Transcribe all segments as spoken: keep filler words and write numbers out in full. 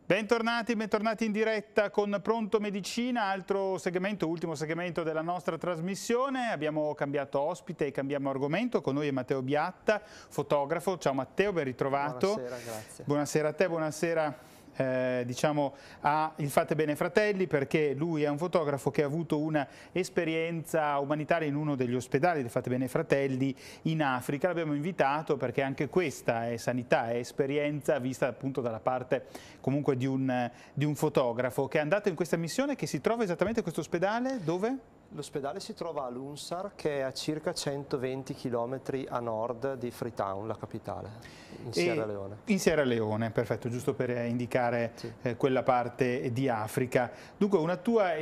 Bentornati, bentornati in diretta con Pronto Medicina, altro segmento, ultimo segmento della nostra trasmissione. Abbiamo cambiato ospite e cambiamo argomento. Con noi è Matteo Biatta, fotografo. Ciao Matteo, ben ritrovato. Buonasera, grazie. Buonasera a te, buonasera. Eh, diciamo a Il Fate Bene Fratelli, perché lui è un fotografo che ha avuto una esperienza umanitaria in uno degli ospedali del Fate Bene Fratelli in Africa. L'abbiamo invitato perché anche questa è sanità, è esperienza vista appunto dalla parte comunque di un, di un fotografo che è andato in questa missione, che si trova esattamente questo ospedale dove? L'ospedale si trova a Lunsar, che è a circa centoventi chilometri a nord di Freetown, la capitale, in Sierra Leone. In Sierra Leone, perfetto, giusto per indicare sì. eh, quella parte di Africa. Dunque, una tua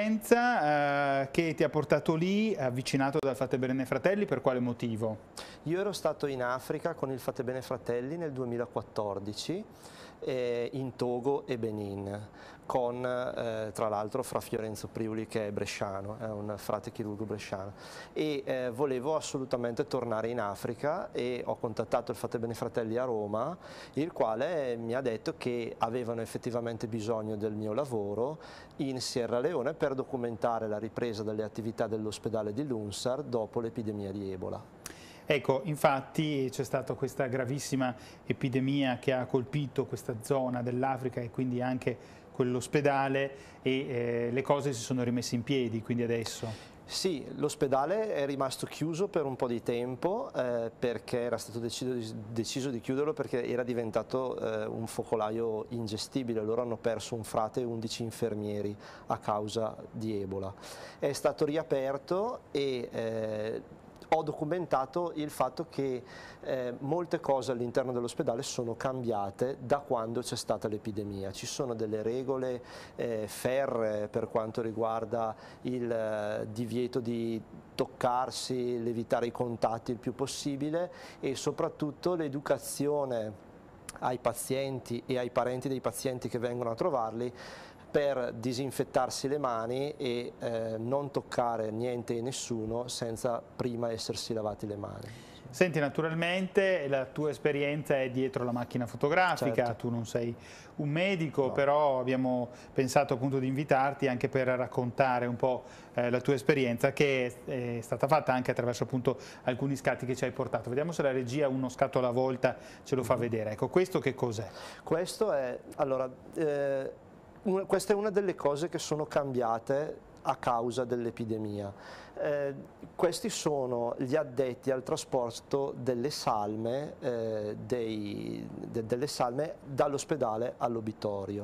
esperienza eh, che ti ha portato lì, avvicinato dal Fate Bene Fratelli, per quale motivo? Io ero stato in Africa con il Fate Bene Fratelli nel duemilaquattordici, eh, in Togo e Benin, con eh, tra l'altro fra Fiorenzo Priuli, che è bresciano, è un frate chirurgo bresciano, e eh, volevo assolutamente tornare in Africa e ho contattato il Fate Bene Fratelli a Roma, il quale mi ha detto che avevano effettivamente bisogno del mio lavoro in Sierra Leone per documentare la ripresa delle attività dell'ospedale di Lunsar dopo l'epidemia di Ebola. Ecco, infatti c'è stata questa gravissima epidemia che ha colpito questa zona dell'Africa e quindi anche quell'ospedale, e eh, le cose si sono rimesse in piedi, quindi adesso... Sì, l'ospedale è rimasto chiuso per un po' di tempo eh, perché era stato deciso di, deciso di chiuderlo perché era diventato eh, un focolaio ingestibile. Loro hanno perso un frate e undici infermieri a causa di Ebola. È stato riaperto e eh, ho documentato il fatto che eh, molte cose all'interno dell'ospedale sono cambiate da quando c'è stata l'epidemia. Ci sono delle regole eh, ferree per quanto riguarda il eh, divieto di toccarsi, l'evitare i contatti il più possibile, e soprattutto l'educazione ai pazienti e ai parenti dei pazienti che vengono a trovarli per disinfettarsi le mani e eh, non toccare niente e nessuno senza prima essersi lavati le mani. Senti, naturalmente la tua esperienza è dietro la macchina fotografica, certo. Tu non sei un medico, no. però abbiamo pensato appunto di invitarti anche per raccontare un po' eh, la tua esperienza, che è, è stata fatta anche attraverso appunto alcuni scatti che ci hai portato. Vediamo se la regia, uno scatto alla volta, ce lo fa Mm-hmm. vedere. Ecco, questo che cos'è? Questo è, allora, eh, una, questa è una delle cose che sono cambiate a causa dell'epidemia. Eh, questi sono gli addetti al trasporto delle salme, eh, dei, de, delle salme dall'ospedale all'obitorio.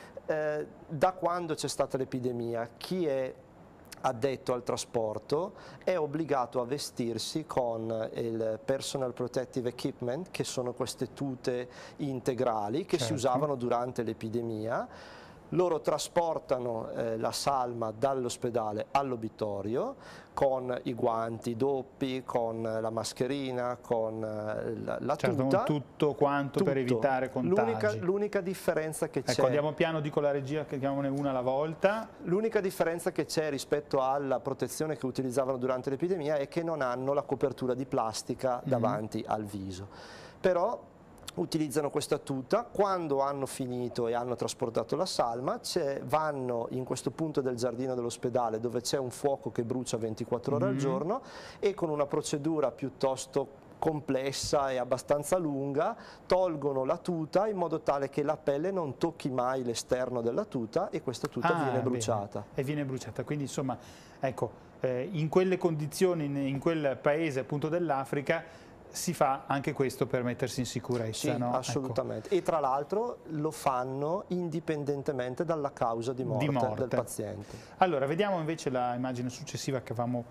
Eh, da quando c'è stata l'epidemia, chi è addetto al trasporto è obbligato a vestirsi con il Personal Protective Equipment, che sono queste tute integrali che certo. si usavano durante l'epidemia. Loro trasportano eh, la salma dall'ospedale all'obitorio con i guanti doppi, con la mascherina, con eh, la, la certo, tuta. tutto quanto tutto. Per evitare contagi. L'unica differenza che c'è... Ecco, andiamo piano, dico la regia, che chiamiamone una alla volta. L'unica differenza che c'è rispetto alla protezione che utilizzavano durante l'epidemia è che non hanno la copertura di plastica mm-hmm. davanti al viso. Però utilizzano questa tuta, quando hanno finito e hanno trasportato la salma vanno in questo punto del giardino dell'ospedale dove c'è un fuoco che brucia ventiquattro ore mm-hmm. al giorno, e con una procedura piuttosto complessa e abbastanza lunga tolgono la tuta in modo tale che la pelle non tocchi mai l'esterno della tuta, e questa tuta ah, viene bruciata. Bene. E viene bruciata, quindi insomma, ecco, eh, in quelle condizioni, in quel paese appunto dell'Africa, si fa anche questo per mettersi in sicurezza, sì, no? assolutamente. Ecco. E tra l'altro lo fanno indipendentemente dalla causa di morte, di morte del paziente. Allora, vediamo invece la immagine successiva che avevamo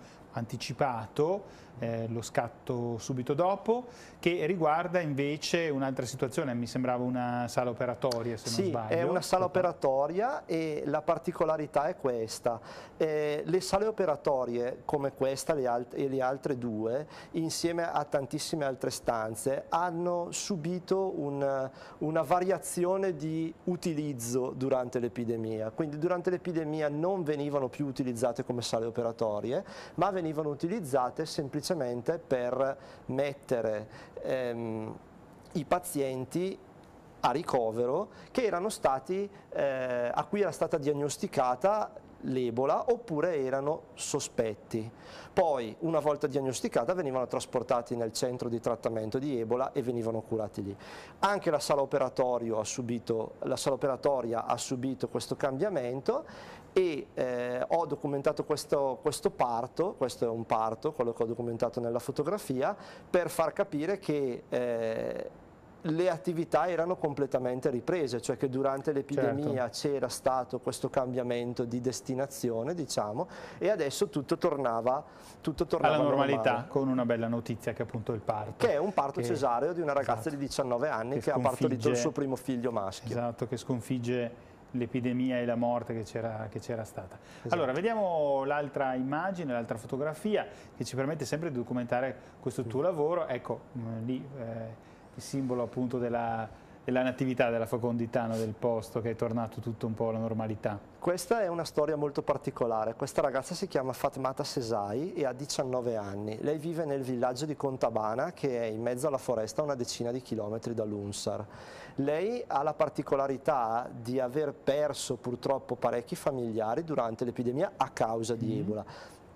anticipato, eh, lo scatto subito dopo, che riguarda invece un'altra situazione. Mi sembrava una sala operatoria, se sì, non sbaglio. È una sala operatoria, e la particolarità è questa. Eh, le sale operatorie come questa le alt e le altre due, insieme a tantissime altre stanze, hanno subito un, una variazione di utilizzo durante l'epidemia. Quindi durante l'epidemia non venivano più utilizzate come sale operatorie, ma venivano utilizzate semplicemente per mettere ehm, i pazienti a ricovero che erano stati, eh, a cui era stata diagnosticata l'Ebola oppure erano sospetti. Poi, una volta diagnosticata, venivano trasportati nel centro di trattamento di Ebola e venivano curati lì. Anche la sala, operatorio ha subito, la sala operatoria ha subito questo cambiamento e eh, ho documentato questo, questo parto, questo è un parto, quello che ho documentato nella fotografia, per far capire che eh, le attività erano completamente riprese, cioè che durante l'epidemia certo. c'era stato questo cambiamento di destinazione, diciamo, e adesso tutto tornava, tutto tornava alla normalità, normale. Con una bella notizia che è appunto il parto. Che è un parto che, cesareo di una ragazza esatto, di diciannove anni che, che ha partorito il suo primo figlio maschio. Esatto, che sconfigge l'epidemia e la morte che c'era stata. Esatto. Allora, vediamo l'altra immagine, l'altra fotografia che ci permette sempre di documentare questo tuo lavoro. Ecco, lì eh, il simbolo appunto della, della natività, della fecondità, no, del posto, che è tornato tutto un po' alla normalità. Questa è una storia molto particolare. Questa ragazza si chiama Fatmata Sesai e ha diciannove anni. Lei vive nel villaggio di Contabana, che è in mezzo alla foresta a una decina di chilometri dall'Unsar. Lei ha la particolarità di aver perso purtroppo parecchi familiari durante l'epidemia a causa di mm. Ebola.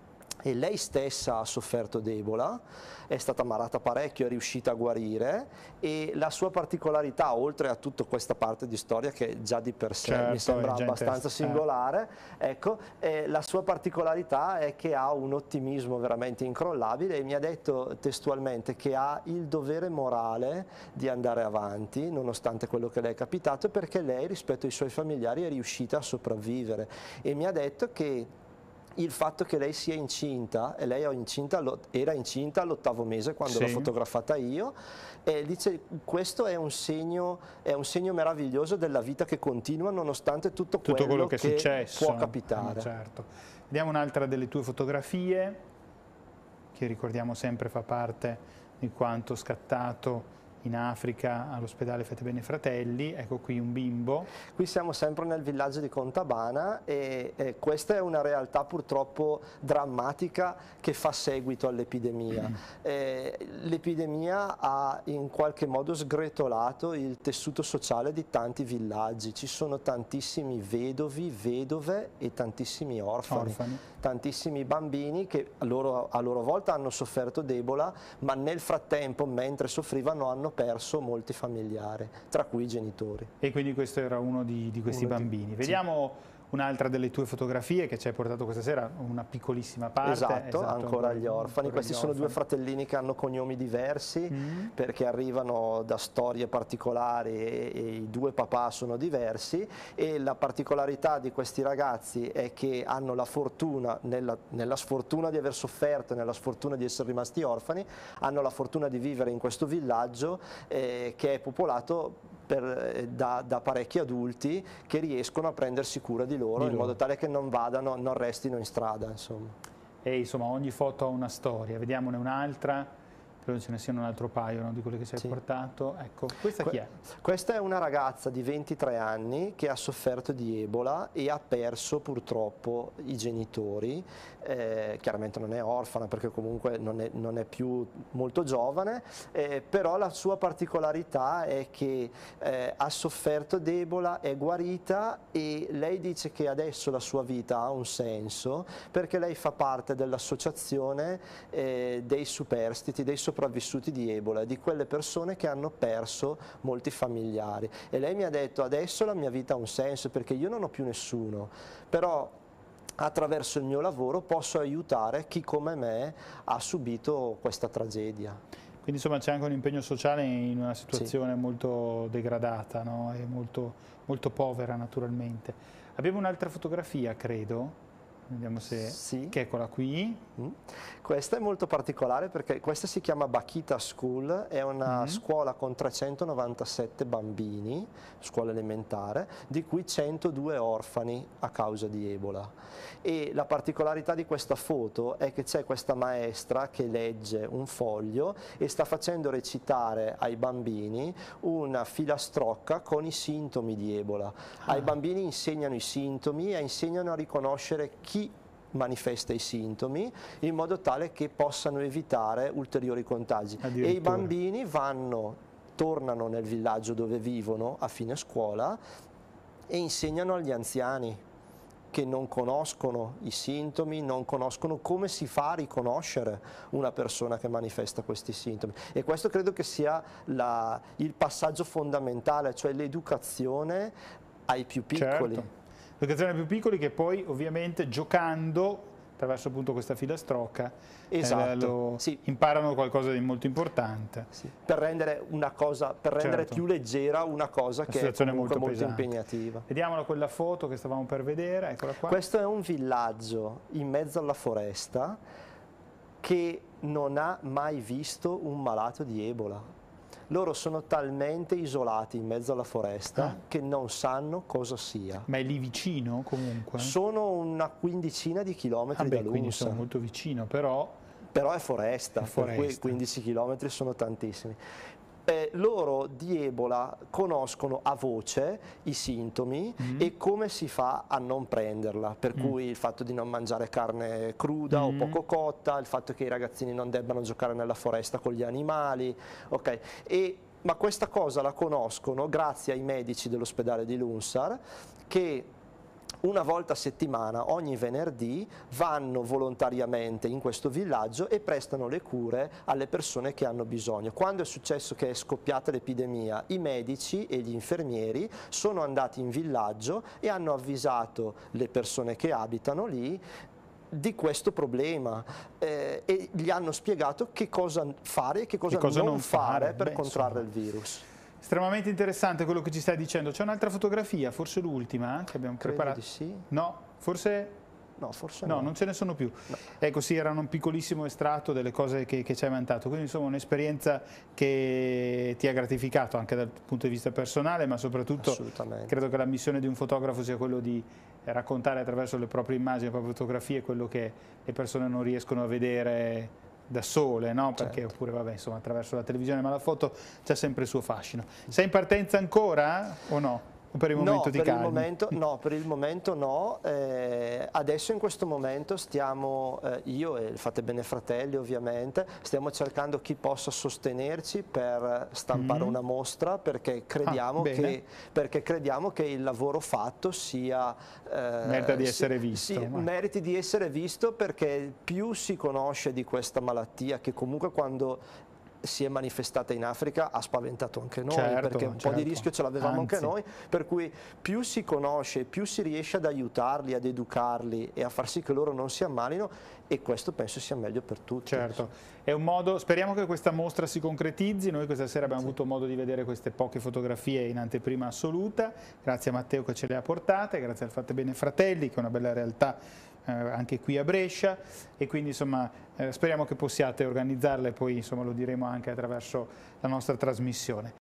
E lei stessa ha sofferto d'Ebola, è stata ammalata parecchio, è riuscita a guarire, e la sua particolarità, oltre a tutta questa parte di storia che già di per sé certo, mi sembra abbastanza singolare, ecco, eh, la sua particolarità è che ha un ottimismo veramente incrollabile e mi ha detto testualmente che ha il dovere morale di andare avanti nonostante quello che le è capitato, perché lei rispetto ai suoi familiari è riuscita a sopravvivere, e mi ha detto che il fatto che lei sia incinta, e lei incinta, era incinta all'ottavo mese quando sì. l'ho fotografata io, e dice questo è un, segno, è un segno meraviglioso della vita che continua nonostante tutto, tutto quello, quello che, che è successo. può capitare. Eh, certo. Vediamo un'altra delle tue fotografie, che ricordiamo sempre fa parte di quanto scattato in Africa all'ospedale Fatebenefratelli. Fratelli. Ecco qui un bimbo. Qui siamo sempre nel villaggio di Contabana e, e questa è una realtà purtroppo drammatica che fa seguito all'epidemia. Mm. Eh, l'epidemia ha in qualche modo sgretolato il tessuto sociale di tanti villaggi. Ci sono tantissimi vedovi, vedove e tantissimi orfani. orfani. Tantissimi bambini che a loro, a loro volta hanno sofferto d'Ebola, ma nel frattempo, mentre soffrivano, hanno perso molti familiari, tra cui i genitori. E quindi questo era uno di, di questi uno bambini. Di... Vediamo sì. un'altra delle tue fotografie che ci hai portato questa sera, una piccolissima parte. Esatto, esatto ancora gli orfani. Questi sono orfani. due fratellini che hanno cognomi diversi mm. perché arrivano da storie particolari e, e i due papà sono diversi, e la particolarità di questi ragazzi è che hanno la fortuna, nella, nella sfortuna di aver sofferto e nella sfortuna di essere rimasti orfani, hanno la fortuna di vivere in questo villaggio eh, che è popolato Per, da, da parecchi adulti che riescono a prendersi cura di loro, di in loro. modo tale che non vadano, non restino in strada. Insomma. E insomma ogni foto ha una storia, vediamone un'altra. Credo ce ne siano un altro paio, no, di quelle che ci hai sì. portato. Ecco, questa chi è? Questa è una ragazza di ventitré anni che ha sofferto di Ebola e ha perso purtroppo i genitori. Eh, chiaramente non è orfana perché comunque non è, non è più molto giovane, eh, però la sua particolarità è che eh, ha sofferto di Ebola, è guarita, e lei dice che adesso la sua vita ha un senso perché lei fa parte dell'associazione eh, dei superstiti, dei sopravvissuti di Ebola, di quelle persone che hanno perso molti familiari, e lei mi ha detto adesso la mia vita ha un senso perché io non ho più nessuno, però attraverso il mio lavoro posso aiutare chi come me ha subito questa tragedia. Quindi insomma c'è anche un impegno sociale in una situazione sì. molto degradata, no? E molto, molto povera naturalmente. Abbiamo un'altra fotografia, credo. Vediamo se... Sì. Che eccola qui. Mm. Questa è molto particolare perché questa si chiama Bakita School, è una mm. scuola con trecentonovantasette bambini, scuola elementare, di cui centodue orfani a causa di Ebola. E la particolarità di questa foto è che c'è questa maestra che legge un foglio e sta facendo recitare ai bambini una filastrocca con i sintomi di Ebola. Ah. Ai bambini insegnano i sintomi e insegnano a riconoscere chi manifesta i sintomi in modo tale che possano evitare ulteriori contagi, e i bambini vanno tornano nel villaggio dove vivono a fine scuola e insegnano agli anziani che non conoscono i sintomi, non conoscono come si fa a riconoscere una persona che manifesta questi sintomi. E questo credo che sia la, il passaggio fondamentale, cioè l'educazione ai più piccoli. Certo. L'educazione ai più piccoli che poi ovviamente giocando attraverso appunto questa filastrocca esatto, eh, lo, sì. imparano qualcosa di molto importante. Sì. Per rendere, una cosa, per rendere certo. più leggera una cosa che è comunque molto, molto impegnativa. Vediamola quella foto che stavamo per vedere, eccola qua. Questo è un villaggio in mezzo alla foresta che non ha mai visto un malato di Ebola. Loro sono talmente isolati in mezzo alla foresta ah. che non sanno cosa sia. Ma è lì vicino comunque? Sono una quindicina di chilometri ah beh, da Lunsa. Quindi sono molto vicino, però... Però è foresta, è foresta. Per cui quindici chilometri sono tantissimi. Eh, loro di Ebola conoscono a voce i sintomi mm. e come si fa a non prenderla, per mm. cui il fatto di non mangiare carne cruda mm. o poco cotta, il fatto che i ragazzini non debbano giocare nella foresta con gli animali, ok? E, ma questa cosa la conoscono grazie ai medici dell'ospedale di Lunsar che una volta a settimana, ogni venerdì, vanno volontariamente in questo villaggio e prestano le cure alle persone che hanno bisogno. Quando è successo che è scoppiata l'epidemia, i medici e gli infermieri sono andati in villaggio e hanno avvisato le persone che abitano lì di questo problema eh, e gli hanno spiegato che cosa fare e che cosa, che cosa non, non fare, fare per Beh, contrarre insomma. il virus. Estremamente interessante quello che ci stai dicendo. C'è un'altra fotografia, forse l'ultima, che abbiamo Credo preparato. Di sì. No, forse... No, forse no. no. non ce ne sono più. No. Ecco, sì, era un piccolissimo estratto delle cose che, che ci hai mandato. Quindi, insomma, un'esperienza che ti ha gratificato anche dal punto di vista personale, ma soprattutto credo che la missione di un fotografo sia quello di raccontare attraverso le proprie immagini, le proprie fotografie, quello che le persone non riescono a vedere da sole, no? Perché certo. oppure vabbè, insomma, attraverso la televisione, ma la foto c'ha sempre il suo fascino. Sei in partenza ancora o no? O per il momento no, ti per calmi? il momento, no, per il momento no. Eh, adesso in questo momento stiamo, eh, io e il Fate Bene Fratelli ovviamente, stiamo cercando chi possa sostenerci per stampare mm. una mostra perché crediamo, ah, che, perché crediamo che il lavoro fatto sia... Eh, merita di essere visto. Sì, meriti di essere visto perché più si conosce di questa malattia che comunque quando... si è manifestata in Africa ha spaventato anche noi, certo, perché un certo. po' di rischio ce l'avevamo anche noi, per cui più si conosce, più si riesce ad aiutarli, ad educarli e a far sì che loro non si ammalino e questo penso sia meglio per tutti. Certo, è un modo, speriamo che questa mostra si concretizzi, noi questa sera abbiamo sì. avuto modo di vedere queste poche fotografie in anteprima assoluta, grazie a Matteo che ce le ha portate, grazie al Fate Bene Fratelli che è una bella realtà Eh, anche qui a Brescia e quindi insomma eh, speriamo che possiate organizzarle e poi insomma lo diremo anche attraverso la nostra trasmissione.